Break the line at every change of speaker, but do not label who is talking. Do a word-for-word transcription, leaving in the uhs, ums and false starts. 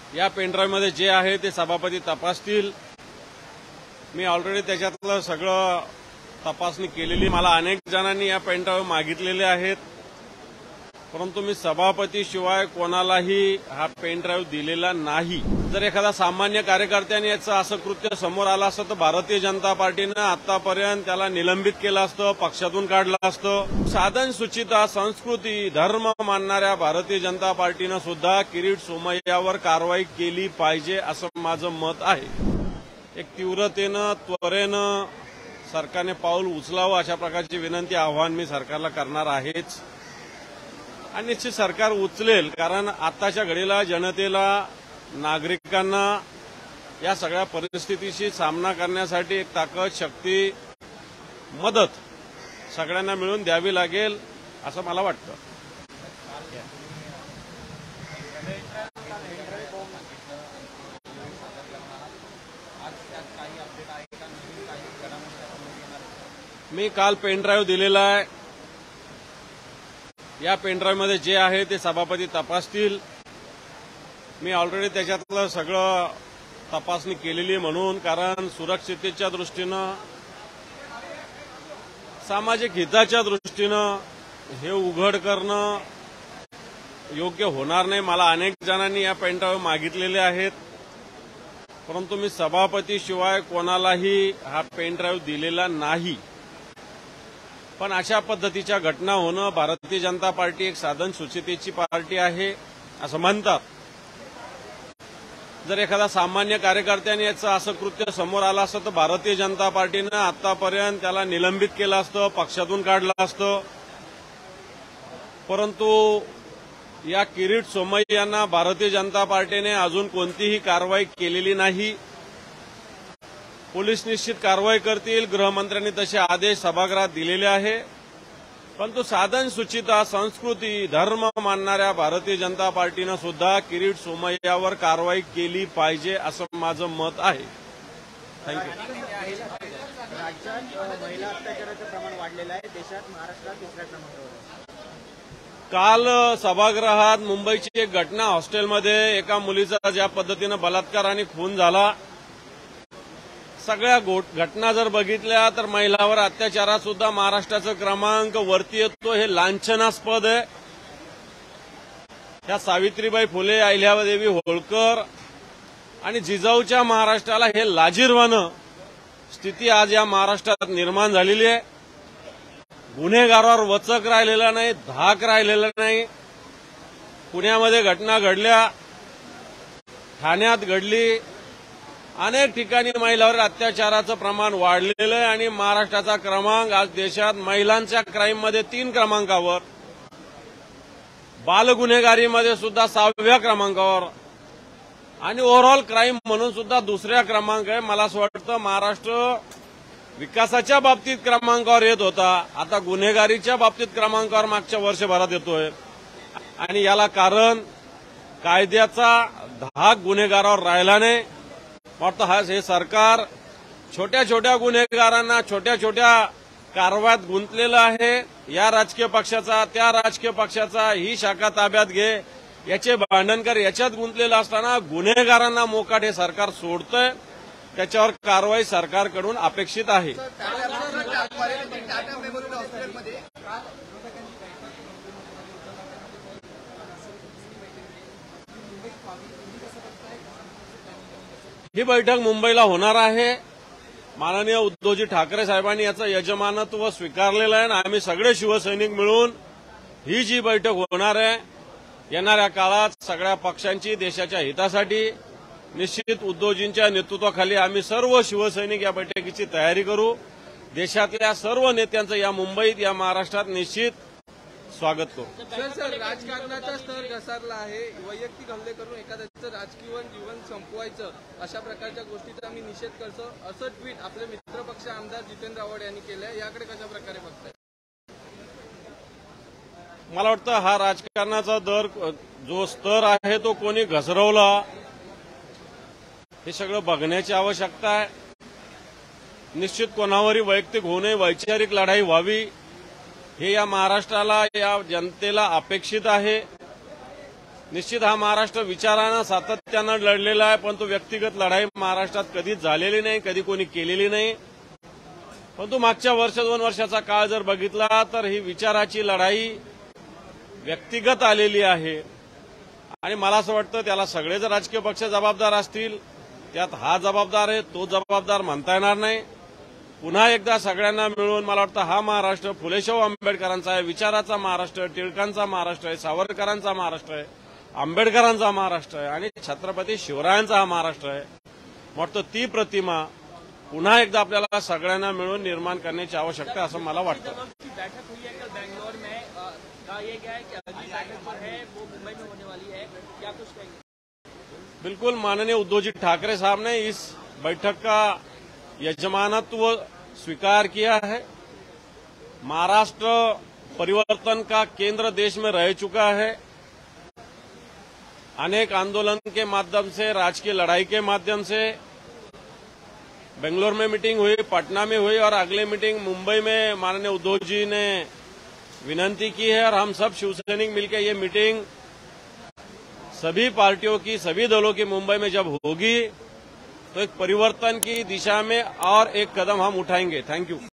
या पेनड्राईव्ह मध्ये जे आहे ते सभापती तपासतील। मी ऑलरेडी त्याच्यातलं सगळं तपासणी केलेली। मला अनेक जणांनी या पेनड्राईव्ह मागितलेले आहेत, परंतु मी सभापती शिवाय कोणालाही हा पेनड्राईव्ह दिलेला नाही। जर एखादा सामान्य कार्यकर्त्याने याचं असं कृत्य समोर आलं असतं तर भारतीय जनता पार्टीनं आतापर्यंत त्याला निलंबित केलं असतं, पक्षातून काढलं असतं। साधन सुचिता, संस्कृती, धर्म मानणाऱ्या भारतीय जनता पार्टीनं सुद्धा किरीट सोमय्यावर कारवाई केली पाहिजे असं माझं मत आहे। एक तीव्रतेनं, त्वरेनं सरकारने पाऊल उचलावं अशा प्रकारची विनंती, आव्हान मी सरकारला करणार आहेच आणि निश्चित सरकार उचलेल। कारण आताच्या घडीला जनतेला, नागरिकांना या सगळ्या परिस्थितीशी सामना करण्यासाठी एक ताकद, शक्ती, मदत सगळ्यांना मिळून द्यावी लागेल असं मला वाटतं। मी काल पेनड्राईव्ह दिलेला आहे। या पेनड्राईव्ह मध्ये जे आहे ते सभापती तपासतील। मी ऑलरेडी त्याच्यातलं सगळं तपासणी केलेली म्हणून, कारण सुरक्षिततेच्या दृष्टीनं, सामाजिक हिताच्या दृष्टीनं हे उघड करणं योग्य होणार नाही। मला अनेक जणांनी या पेनड्राईव्ह मागितलेले आहेत, परंतु मी सभापती शिवाय कोणालाही हा पेनड्राईव्ह दिलेला नाही। पण अशा पद्धतीच्या घटना होणं, भारतीय जनता पार्टी एक साधन सुचितेची पार्टी आहे असं म्हणतात। जर एखादा सामान्य कार्यकर्त्याने याचं असं कृत्य समोर आलं असतं तर भारतीय जनता पार्टीनं आतापर्यंत त्याला निलंबित केलं असतं, पक्षातून काढलं असतं। परंतु या किरीट सोमय्यांना भारतीय जनता पार्टीने अजून कोणतीही कारवाई केलेली नाही। पोलीस निश्चित कारवाई करतील, गृहमंत्र्यांनी तसे आदेश सभागृहात दिलेले आहे। परंतु साधन सुचिता, संस्कृती, धर्म मानणाऱ्या भारतीय जनता पार्टीनं सुद्धा किरीट सोमय्यावर कारवाई केली पाहिजे असं माझं मत आहे। थँक्यू।
राज्यात महिला अत्याचाराचं प्रमाण वाढलेलं आहे, देशात महाराष्ट्रात तिसऱ्या क्रमांकावर।
काल सभागृहात मुंबईची एक घटना, हॉस्टेलमध्ये एका मुलीचा ज्या पद्धतीनं बलात्कार आणि खून झाला, सगळ्या घटना जर बघितल्या तर महिलांवर अत्याचारात सुद्धा महाराष्ट्राचा क्रमांक वरती येतो। हे लांछनास्पद आहे। या सावित्रीबाई फुले, अहिल्यादेवी होळकर आणि जिजाऊच्या महाराष्ट्राला हे लाजिरवाणं स्थिती आज या महाराष्ट्रात निर्माण झालेली आहे। गुन्हेगारावर वचक राहिलेला नाही, धाक राहिलेला नाही। पुण्यामध्ये घटना घडल्या, ठाण्यात घडली, अनेक ठिकाणी महिलांवर अत्याचाराचं प्रमाण वाढलेलं आहे आणि महाराष्ट्राचा क्रमांक आज देशात महिलांच्या क्राईममध्ये तीन क्रमांकावर, बालगुन्हेगारीमध्ये सुद्धा सहाव्या क्रमांकावर आणि ओव्हरऑल क्राईम म्हणून सुद्धा दुसऱ्या क्रमांक आहे। मला असं वाटतं महाराष्ट्र विकासाच्या बाबतीत क्रमांकावर येत होता, आता गुन्हेगारीच्या बाबतीत क्रमांकावर मागच्या वर्षभरात येतोय आणि याला कारण कायद्याचा धाक गुन्हेगारावर राहिला नाही। वाटतं हा हे सरकार छोट्या छोट्या गुन्हेगारांना छोट्या छोट्या कारवायात गुंतलेलं आहे। या राजकीय पक्षाचा, त्या राजकीय पक्षाचा, ही शाखा ताब्यात घे, याचे भांडणकर याच्यात गुंतलेलं असताना गुन्हेगारांना मोकाट हे सरकार सोडतंय। त्याच्यावर कारवाई सरकारकडून अपेक्षित आहे। ही बैठक मुंबईला होणार आहे। माननीय उद्धवजी ठाकरे साहेबांनी याचं यजमानत्व स्वीकारलेलं आहे आणि आम्ही सगळे शिवसैनिक मिळून ही जी बैठक होणार आहे, येणाऱ्या काळात सगळ्या पक्षांची, देशाच्या हितासाठी निश्चित उद्धवजींच्या नेतृत्वाखाली आम्ही सर्व शिवसैनिक या बैठकीची तयारी करू। देशातल्या सर्व नेत्यांचं या मुंबईत, या महाराष्ट्रात निश्चित स्वागत करू।
सर सर राजकारणाचा स्तर घसरला आहे, वैयक्तिक हल्ले करून एखाद्याचं राजकीय जीवन संपवायचं, अशा प्रकारच्या गोष्टीचा आम्ही निषेध करतो, असं ट्विट आपले मित्रपक्ष आमदार जितेंद्र आव्हाड यांनी केलंय। याकडे कशा प्रकारे बघताय?
मला वाटतं हा राजकारणाचा दर, जो स्तर आहे तो कोणी घसरवला, हे सगळं बघण्याची आवश्यकता आहे। निश्चित कोणावरही वैयक्तिक होऊ नये, वैचारिक लढाई व्हावी हे या महाराष्ट्राला, या जनतेला अपेक्षित आहे। निश्चित हा महाराष्ट्र विचारानं सातत्यानं लढलेला आहे, पण तो व्यक्तिगत लढाई महाराष्ट्रात कधीच झालेली नाही, कधी कोणी केलेली नाही. परंतु मागच्या वर्ष दोन वर्षाचा काळ जर बघितला तर ही विचाराची लढाई व्यक्तिगत आलेली आहे. आणि मला असं वाटतं त्याला सगळे जर राजकीय पक्ष जबाबदार असतील, त्यात हा जबाबदार आहे तो जबाबदार म्हणता येणार नाही. पुन्हा एकदा सगळ्यांना मिळून मला वाटतं हा महाराष्ट्र फुलेशाहू आंबेडकरांचा आहे, विचाराचा महाराष्ट्र, टिळकांचा महाराष्ट्र आहे, सावरकरांचा महाराष्ट्र आहे, आंबेडकरांचा महाराष्ट्र आहे आणि छत्रपती शिवरायांचा हा महाराष्ट्र आहे. वाटतं ती प्रतिमा पुन्हा एकदा आपल्याला सगळ्यांना मिळून निर्माण करण्याची आवश्यकता असं मला वाटतं.
की बैठक हुई है कल बेंगलोर में, अ, कहा यह गया है कि अगली बैठक जो है वो मुंबई में होने वाली है, क्या कुछ कहेंगे?
बिल्कुल, माननीय उद्धव जी ठाकरे साहब ने इस बैठक का यजमानत्व स्वीकार किया है. महाराष्ट्र परिवर्तन का केंद्र देश में रह चुका है. अनेक आंदोलन के माध्यम से, राजकीय लड़ाई के माध्यम से बेंगलोर में मीटिंग हुई, पटना में हुई और अगले मीटिंग मुंबई में माननीय उद्धव जी ने विनंती की है. और हम सब शिवसैनिक मिलकर ये मीटिंग सभी पार्टियों की, सभी दलों की मुंबई में जब होगी तो एक परिवर्तन की दिशा में और एक कदम हम उठाएंगे. Thank you.